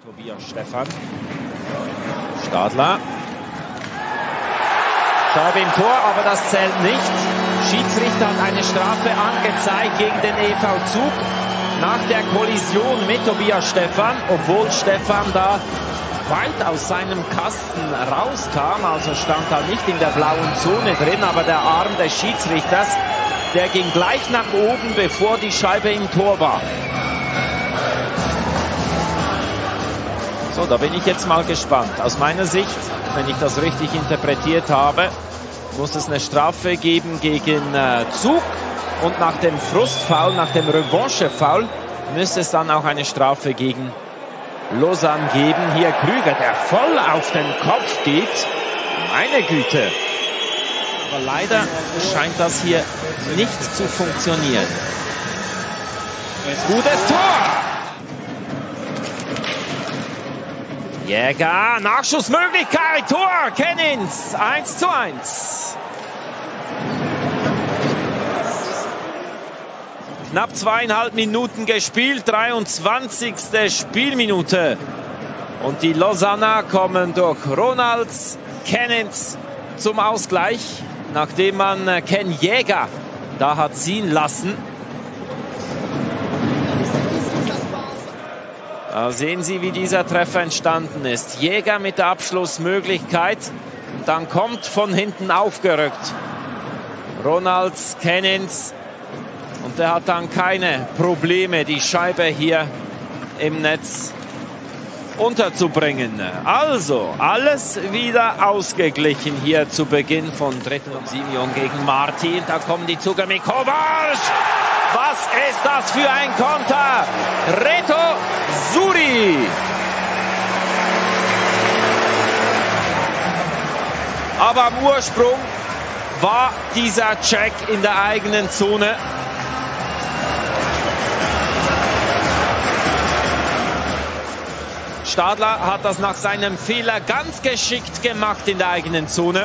Tobias Stephan. Stadler. Scheibe im Tor, aber das zählt nicht. Schiedsrichter hat eine Strafe angezeigt gegen den EV Zug nach der Kollision mit Tobias Stephan, obwohl Stephan da weit aus seinem Kasten rauskam, also stand da nicht in der blauen Zone drin, aber der Arm des Schiedsrichters, der ging gleich nach oben, bevor die Scheibe im Tor war. So, da bin ich jetzt mal gespannt. Aus meiner Sicht, wenn ich das richtig interpretiert habe, muss es eine Strafe geben gegen Zug. Und nach dem Frustfoul, nach dem Revanche-Foul, müsste es dann auch eine Strafe gegen Lausanne geben. Hier Krüger, der voll auf den Kopf geht. Meine Güte. Aber leider scheint das hier nicht zu funktionieren. Gutes Tor! Jäger, Nachschussmöglichkeit, Tor, Kennins, 1:1. Knapp 2,5 Minuten gespielt, 23. Spielminute. Und die Lausanner kommen durch Ronalds, Kennins zum Ausgleich, nachdem man Ken Jäger da hat ziehen lassen. Da sehen Sie, wie dieser Treffer entstanden ist. Jäger mit der Abschlussmöglichkeit. Dann kommt von hinten aufgerückt Ronalds, Kennins. Und der hat dann keine Probleme, die Scheibe hier im Netz unterzubringen. Also, alles wieder ausgeglichen hier zu Beginn von dritten und Simeon gegen Martin. Da kommen die Zuger mit Kovac. Was ist das für ein Konter? Reto Suri. Aber am Ursprung war dieser Check in der eigenen Zone. Stadler hat das nach seinem Fehler ganz geschickt gemacht in der eigenen Zone.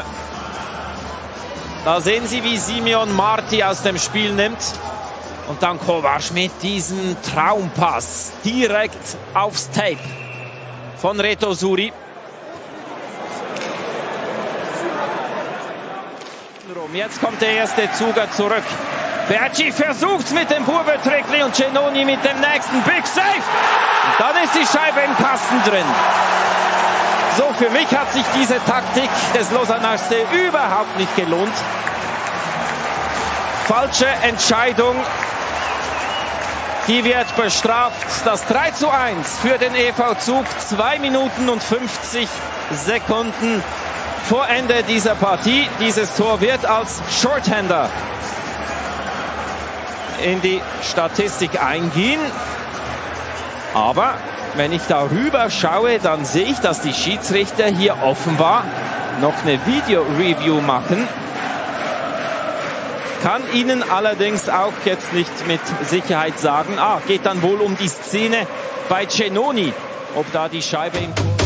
Da sehen Sie, wie Simeon Marti aus dem Spiel nimmt. Und dann Kovac mit diesem Traumpass direkt aufs Tape von Reto Suri. Jetzt kommt der erste Zuger zurück. Berci versucht's mit dem Burbetrickli und Cenoni mit dem nächsten Big Save. Und dann ist die Scheibe im Kasten drin. So, für mich hat sich diese Taktik des Lausanners überhaupt nicht gelohnt. Falsche Entscheidung. Die wird bestraft. Das 3:1 für den EV Zug. 2 Minuten und 50 Sekunden vor Ende dieser Partie. Dieses Tor wird als Shorthander in die Statistik eingehen. Aber wenn ich darüber schaue, dann sehe ich, dass die Schiedsrichter hier offenbar noch eine Video-Review machen. Kann Ihnen allerdings auch jetzt nicht mit Sicherheit sagen, geht dann wohl um die Szene bei Cenoni, ob da die Scheibe im Tor